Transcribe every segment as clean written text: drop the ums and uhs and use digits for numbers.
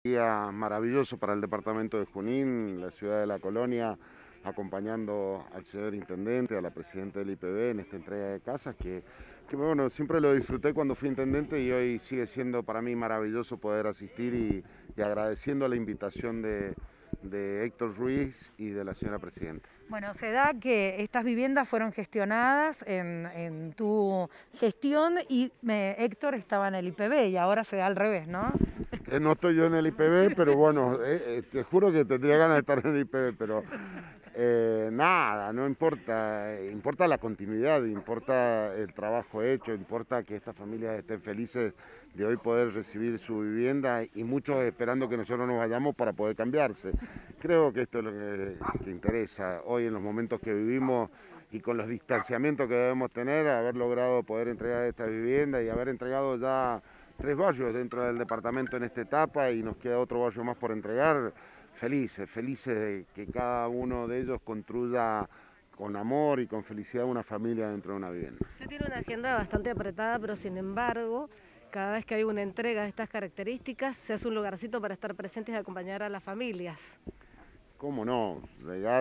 Día maravilloso para el departamento de Junín, la ciudad de La Colonia, acompañando al señor intendente, a la presidenta del IPB en esta entrega de casas, que bueno, siempre lo disfruté cuando fui intendente y hoy sigue siendo para mí maravilloso poder asistir y agradeciendo la invitación de Héctor Ruiz y de la señora presidenta. Bueno, se da que estas viviendas fueron gestionadas en tu gestión y Héctor estaba en el IPB y ahora se da al revés, ¿no? No estoy yo en el IPB, pero bueno, te juro que tendría ganas de estar en el IPB, pero nada, no importa, importa la continuidad, importa el trabajo hecho, importa que estas familias estén felices de hoy poder recibir su vivienda y muchos esperando que nosotros nos vayamos para poder cambiarse. Creo que esto es lo que interesa hoy en los momentos que vivimos y con los distanciamientos que debemos tener, haber logrado poder entregar esta vivienda y haber entregado ya 3 barrios dentro del departamento en esta etapa y nos queda otro barrio más por entregar. Felices de que cada uno de ellos construya con amor y con felicidad una familia dentro de una vivienda. Usted tiene una agenda bastante apretada, pero sin embargo, cada vez que hay una entrega de estas características, se hace un lugarcito para estar presentes y acompañar a las familias. ¿Cómo no? Llegar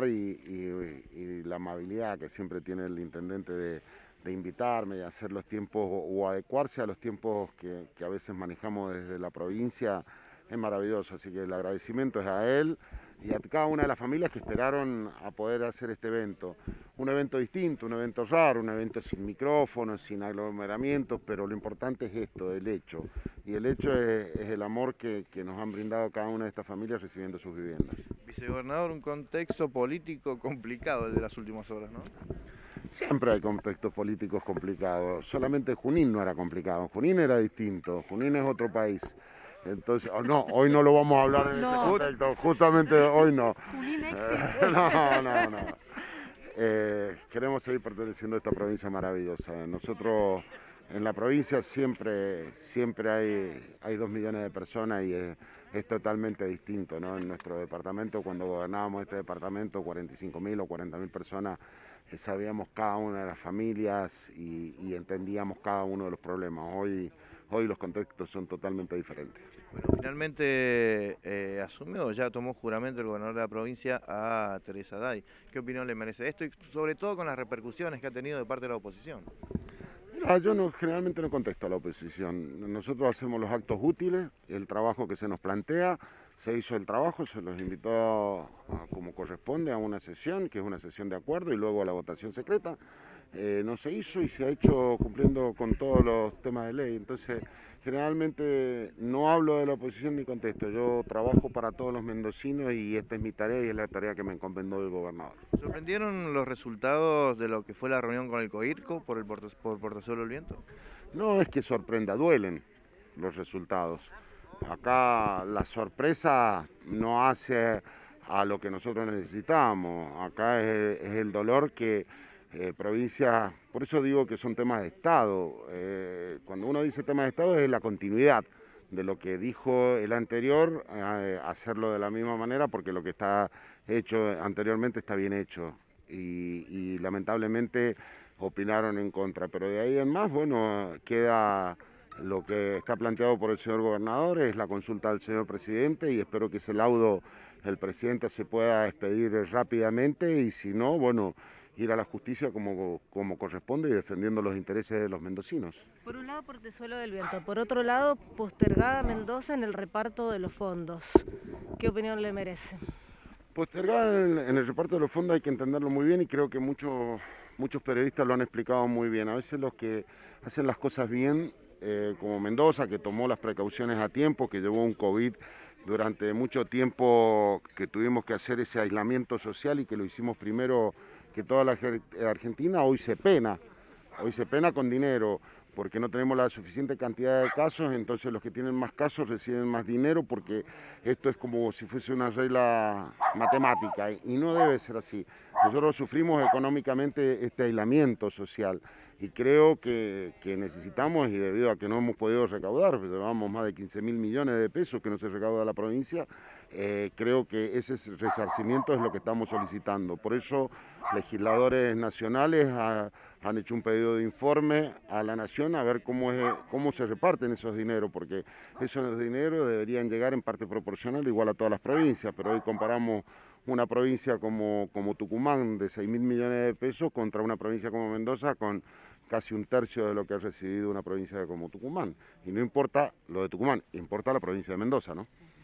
y la amabilidad que siempre tiene el intendente de invitarme y hacer los tiempos o adecuarse a los tiempos que a veces manejamos desde la provincia es maravilloso, así que el agradecimiento es a él y a cada una de las familias que esperaron a poder hacer este evento. Un evento distinto, un evento raro, un evento sin micrófonos, sin aglomeramientos, pero lo importante es esto, el hecho. Y el hecho es el amor que nos han brindado cada una de estas familias recibiendo sus viviendas. Vicegobernador, un contexto político complicado el de las últimas horas, ¿no? Siempre hay contextos políticos complicados, solamente Junín no era complicado, Junín era distinto, Junín es otro país. Entonces, no, hoy no lo vamos a hablar en ese contexto, justamente hoy no. Junín existe. No. Queremos seguir perteneciendo a esta provincia maravillosa. Nosotros en la provincia siempre hay 2 millones de personas y es totalmente distinto, ¿no? En nuestro departamento, cuando gobernábamos este departamento, 45.000 o 40.000 personas, sabíamos cada una de las familias y entendíamos cada uno de los problemas. Hoy los contextos son totalmente diferentes. Bueno, finalmente asumió, ya tomó juramento el gobernador de la provincia a Teresa Day. ¿Qué opinión le merece esto y sobre todo con las repercusiones que ha tenido de parte de la oposición? Mira, yo generalmente no contesto a la oposición. Nosotros hacemos los actos útiles, el trabajo que se nos plantea, se hizo el trabajo, se los invitó como corresponde a una sesión, que es una sesión de acuerdo, y luego a la votación secreta. No se hizo y se ha hecho cumpliendo con todos los temas de ley. Entonces, generalmente no hablo de la oposición ni contesto. Yo trabajo para todos los mendocinos y esta es mi tarea y es la tarea que me encomendó el gobernador. ¿Sorprendieron los resultados de lo que fue la reunión con el COIRCO por Portazuelo del Viento? No es que sorprenda, duelen los resultados. Acá la sorpresa no hace a lo que nosotros necesitamos. Acá es el dolor que provincia, por eso digo que son temas de Estado. Cuando uno dice temas de Estado es la continuidad de lo que dijo el anterior, hacerlo de la misma manera porque lo que está hecho anteriormente está bien hecho y lamentablemente opinaron en contra. Pero de ahí en más, bueno, queda lo que está planteado por el señor gobernador, es la consulta del señor presidente y espero que ese laudo el presidente se pueda expedir rápidamente y si no, bueno, ir a la justicia como corresponde y defendiendo los intereses de los mendocinos. Por un lado, Portezuelo del Viento, por otro lado, postergada Mendoza en el reparto de los fondos. ¿Qué opinión le merece? Postergar en el reparto de los fondos hay que entenderlo muy bien y creo que muchos periodistas lo han explicado muy bien. A veces los que hacen las cosas bien, como Mendoza, que tomó las precauciones a tiempo, que llevó un COVID durante mucho tiempo, que tuvimos que hacer ese aislamiento social y que lo hicimos primero que toda la Argentina, hoy se pena con dinero, porque no tenemos la suficiente cantidad de casos, entonces los que tienen más casos reciben más dinero, porque esto es como si fuese una regla matemática, y no debe ser así. Nosotros sufrimos económicamente este aislamiento social, Y creo que necesitamos, y debido a que no hemos podido recaudar, llevamos más de 15.000 millones de pesos que no se recauda la provincia, creo que ese resarcimiento es lo que estamos solicitando. Por eso legisladores nacionales han hecho un pedido de informe a la Nación a ver cómo se reparten esos dineros, porque esos dineros deberían llegar en parte proporcional igual a todas las provincias, pero hoy comparamos una provincia como Tucumán de 6.000 millones de pesos contra una provincia como Mendoza con casi un tercio de lo que ha recibido una provincia como Tucumán. Y no importa lo de Tucumán, importa la provincia de Mendoza, ¿no?